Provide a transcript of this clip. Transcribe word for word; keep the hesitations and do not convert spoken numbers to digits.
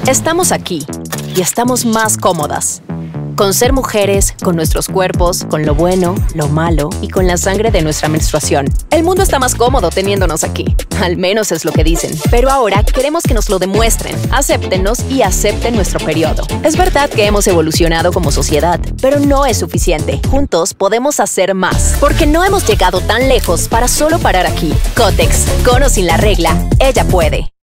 Estamos aquí y estamos más cómodas. Con ser mujeres, con nuestros cuerpos, con lo bueno, lo malo y con la sangre de nuestra menstruación. El mundo está más cómodo teniéndonos aquí. Al menos es lo que dicen. Pero ahora queremos que nos lo demuestren. Acéptennos y acepten nuestro periodo. Es verdad que hemos evolucionado como sociedad, pero no es suficiente. Juntos podemos hacer más. Porque no hhemos llegado tan lejos para solo parar aquí. Kotex, con o sin la regla, ella puede.